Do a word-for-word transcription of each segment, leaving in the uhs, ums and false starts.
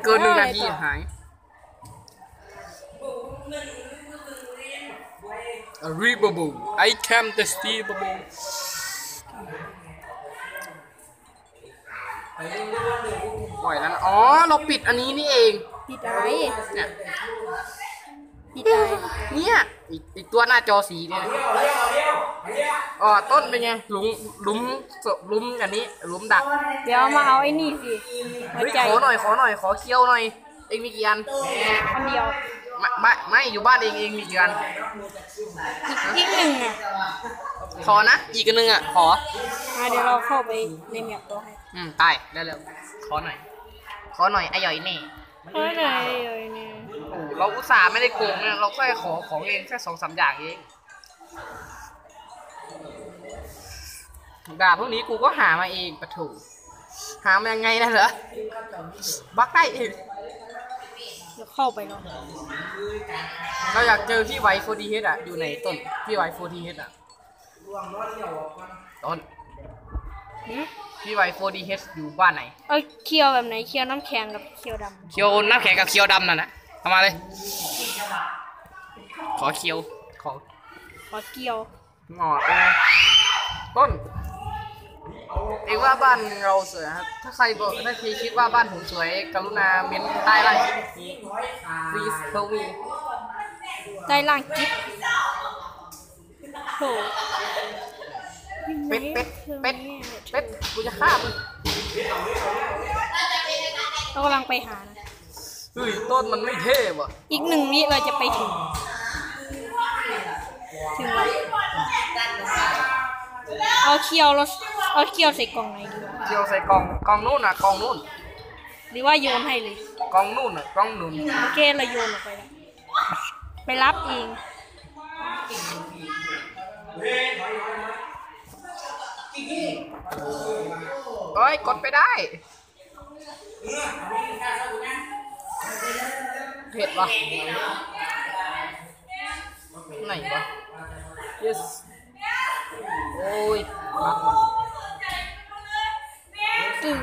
เกินหนึ่งนาทีหายรีบบูไอแคมเตสตี้บูปล่อยแล้วนะอ๋อเราปิดอันนี้นี่เองปิดอะไรเนี่ยปิดอะไรเนี่ยอีกตัวหน้าจอสีเนี่ยอ๋อต้นเป็นไงหลุมหลุมหลุมอันนี้หลุมดักเดี๋ยวมาเอาไอ้นี่สิขอหน่อยขอหน่อยขอเคี้ยวหน่อยเองมีกี่อันอันเดียวไม่ไม่ไม่อยู่บ้านเองเองมีกี่อันอีกหนึ่งอ่ะขอนะอีกอันหนึ่งอ่ะขอเดี๋ยวเราเข้าไปในแมปตัวให้อืมได้ได้แล้วขอหน่อยขอหน่อยไอ้ย่อยนี่ขอหน่อยไอ้ย่อยนี่โอ้เราอุตส่าห์ไม่ได้โกงนะเราแค่ขอของเองแค่สองสามอย่างเองดาบพวกนี้กูก็หามาเองปะถูหามายังไงนะเหรอบักได้เองเดี๋ยวเข้าไปเนาะเราอยากเจอพี่ไวโฟดีเฮดอ่ะอยู่ในต้นพี่ไวโฟดีเฮดอ่ะต้นพี่ไวโฟดีเฮดอยู่บ้านไหนเอ้ยเคียวแบบไหนเคียวน้ำแข็งกับเคียวดำเคียวน้ำแข็งกับเคียวดำนั่นนะเอามาเลยขอเคียวขอขอเคียวงอไปต้นเองว่าบ้านเราสวยครับถ้าใครบอกถ้าใครคิดว่าบ้านผมสวยกรุณาเม้นใต้ล่างคลิปนี้วีสเทลวีใต้ล่างคลิปโหเป็ดเป็ดเป็ดเป็ดกูจะฆ่ามึงเรากำลังไปหานะเฮ้ยต้นมันไม่เท่ว่ะอีกหนึ่งวิเราจะไปถึงถึงแล้วเอาเคียวเราเอาเคียวใส่กล่องไหนดีวะเคียวใส่กล่องกล่องนู่นน่ะกล่องนู่นหรือว่าโยนให้เลยกล่องนู่นน่ะกล่องนู่นโอเคเราโยนออกไปแล้วไปรับเองเฮ้ยกดไปได้เผ็ดวะไหนวะ yes โอ้ยรักวะตื่น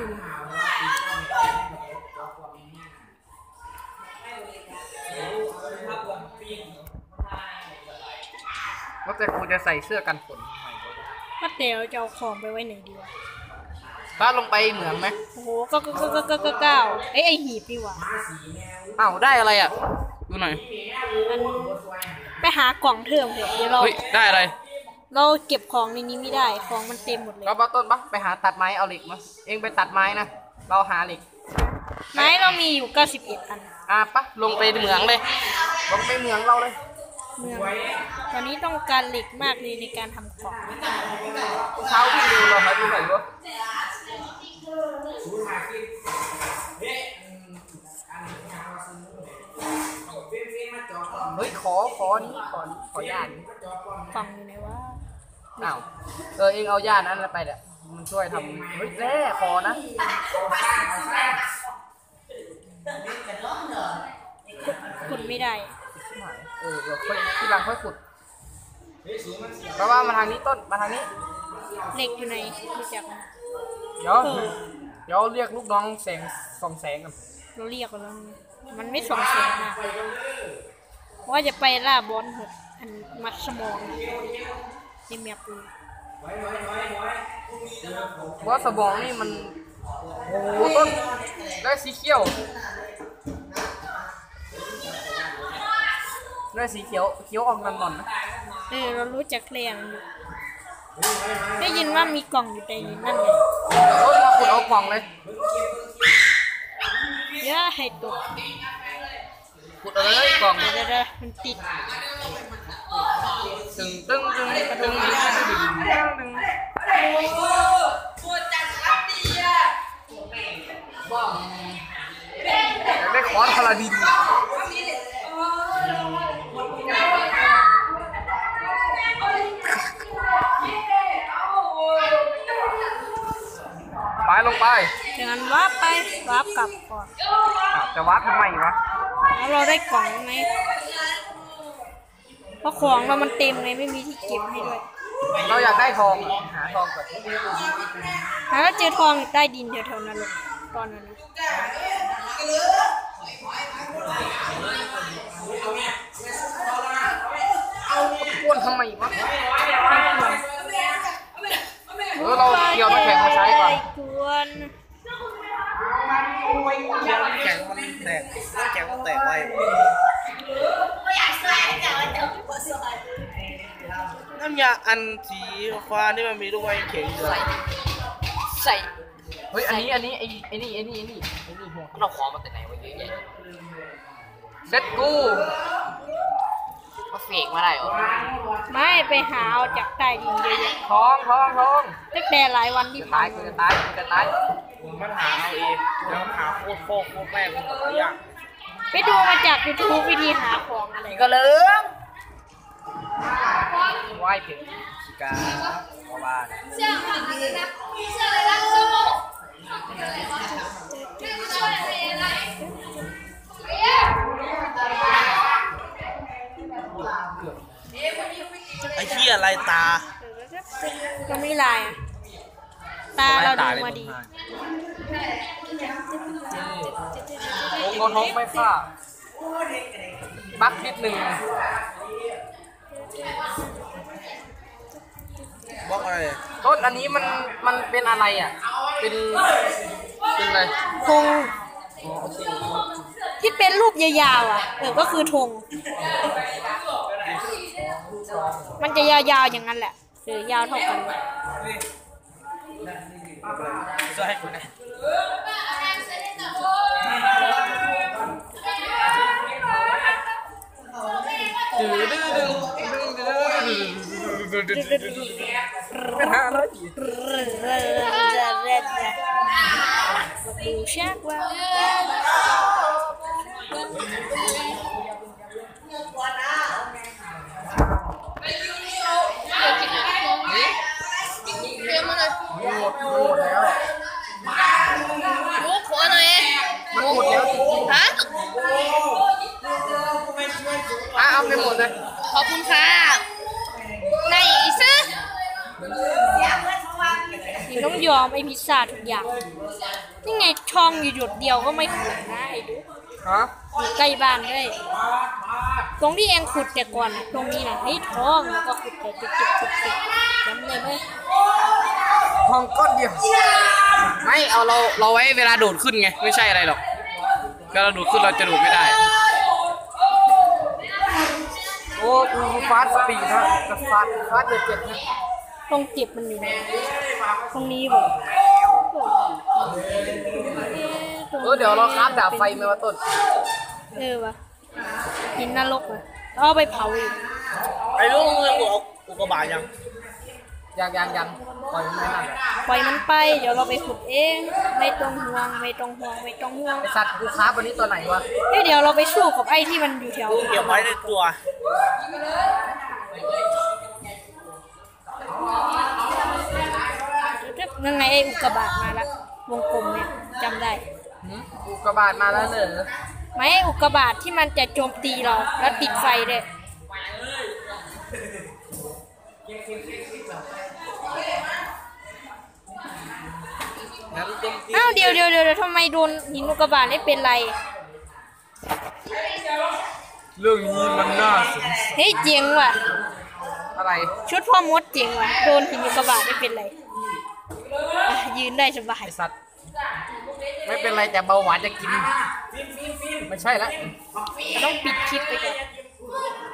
ว่าแต่กูจะใส่เสื้อกันฝนว่าแต่เราจะเอาของไปไว้ไหนดีวะป้าลงไปเหมืองไหมโอ้โหก็ก็ก็ก็ก็เก้าไอ้ไอหีบดีวะอ้าวได้อะไรอ่ะดูหน่อยมันไปหากล่องเทิมเถอะเดี๋ยวเราได้อะไรเราเก็บของในนี้ไม่ได้ของมันเต็มหมดเลยก็ป้าต้นปะไปหาตัดไม้เอาเหล็กมาเองไปตัดไม้นะเราหาเหล็กไม้เรามีอยู่เก้าสิบเอ็ดอันอ่ะปะลงไปเหมืองเลยลงไปเหมืองเราเลยเมืองตอนนี้ต้องการเหล็กมากเลยในการทำของเช้าวิ่งเร็วเราหาดูหน่อยวะเฮ้ยขอขอนี้ขอขอย่านกล่องอยู่ไหนวะอ้าวเออเองเอาย่านนั้นไปเดี๋ยวมันช่วยทำเฮ้ยแร่ขอนะขุดไม่ได้เออเดี๋ยวค่อยที่หลังค่อยขุดเพราะว่ามาทางนี้ต้นมาทางนี้เหล็กอยู่ไหนรู้จักไหมเดี๋ยวเดี๋ยวเรียกลูกน้องแสงส่องแสงกันเราเรียกกันแล้วมันไม่ส่องแสงมากว่าจะไปล่าบอลหกอันมัดสมองในแมปดูบอสสมองนี่มันโอ้โหต้นได้สีเขียวได้สีเขียวเขียวออกนั่นๆนะเออเรารู้จักแรงอยู่ได้ยินว่ามีกล่องอยู่ในนั่นไงโอ้ยมาขุดเอากล่องเลยอย่าให้ตกขุดเอาเลยกล่องเดี๋ยวๆมันติดตึงตึงตึงตึงตึงตึงตึงตัวจัดรัดดีอ่ะอยากได้คอนพาราดินไปลงไปจากนั้นวาร์ปไปวาร์ปกลับก่อนจะวาร์ปทำไมวะแล้วเราได้กล่องไหมเพราะของเรามันเต็มเลยไม่มีที่เก็บให้ด้วยเราอยากได้ทองหาทองก่อนหาแล้วเจอทองใต้ดินแถวๆนั้นเลยตอนนั้นนะอ้วนทำไมวะเออเราเกี่ยวน้ำแข็งมาใช้ก่อนกวนแข็งมันแตกแข็งมันแตกไวน้ำยาอันสีฟ้านี่มันมีลูกไม้แข็งอยู่ใส่เฮ้ยอันนี้อันนี้ไอ้ไอ้นี่ไอ้นี่ไอ้นี่ไอ้นี่หัวเราขอมาแต่ไหนวะเยอะแยะเซ็ตกูมาเฟกมาได้เหรอไม่ไปหาเอาจากใต้ดินเยอะแยะท้องท้องท้องตั้งแต่หลายวันที่จะผ่าตายนกูมาจะตายกูจะตายมันหาเอาเองแล้วหาโคตรโคตรโคตรแม่มันแต่ละอย่างไปดูมาจาก YouTube วิธีหาของอะไรก็เลิมไหวเผ็ดชิกาเพราะว่า ไอ้ที่อะไรตาก็ไม่ลายอ่ะตาเราดูมาดีโอ้โหท้องไม่ฆ่าบักนิดหนึ่งบอกอะไรต้นอันนี้มันมันเป็นอะไรอ่ะเป็นเป็นอะไรธงที่เป็นรูปยาวๆอ่ะเออก็คือธงมันจะยาวๆอย่างนั้นแหละหรือยาวเท่ากันจะให้คุณนะดื้อดื้อดื้อดื้อดื้อดื้อดื้อเป็นห้าร้อยกี่ดูชักว่าหมดหมดแล้วลูกขอหน่อยมันหมดแล้วจริงฮะๆอ่ะเอาไปหมดเลยขอบคุณค่ะไหนซื้อนี่ต้องยอมไอ้พิซซ่าทุกอย่างนี่ไงช่องอยู่หยดเดียวก็ไม่ขุดนะไอ้ดูฮะอยู่ใกล้บ้านด้วยตรงที่เองขุดแต่ก่อนอะตรงนี้นะไอ้ท้องแล้วก็ขุดแต่จุดๆจุดๆจำได้ไหมทองก้อนเดียวไม่เอาเราเราไว้เวลาโดดขึ้นไงไม่ใช่อะไรหรอกเวลาเราโดดขึ้นเราจะโดดไม่ได้โอ้กูฟาสต์สปีดนะกับฟาสต์ฟาสต์เดือดเจ็ดนะตรงเจ็บมันอยู่ไหนตรงนี้บอกเออเดี๋ยวเราคราฟดาบไฟไหมวะต้นเออวะหินนรกเลยเอาไปเผาอีกไอ้ลูกมึงเอาอุกกาบาตยังยังยังยังปล่อยมันไม่นั่นแหละปล่อยมันไปเดี๋ยวเราไปขุดเองไม่ต้องห่วงไม่ต้องห่วงไม่ต้องห่วงไอสัตว์กูคราฟวันนี้ตัวไหนวะเฮ้ยเดี๋ยวเราไปสู้กับไอ้ที่มันอยู่แถวเก็บไว้ในตัวนั่นไงไอ้อุกกาบาตมาละวงกลมเนี่ยจำได้หืมกูกระบาดมาแล้วเหรอไม่อุกกาบาตที่มันจะโจมตีเราแล้วติดไฟด้วยงั้นต้มอ้าวเดี๋ยวเดี๋ยวเดี๋ยวทำไมโดนหินอุกกาบาตไม่เป็นไรเรื่องนี้มันน่าสนเฮ้ยเจ๋งว่ะอะไรชุดพ่อมดเจ๋งว่ะโดนหินอุกกาบาตไม่เป็นไรอ่ะยืนได้สบายไอสัตว์ไม่เป็นไรแต่เบาหวานจะกินไม่ใช่ละต้องปิดคลิปไปก่อน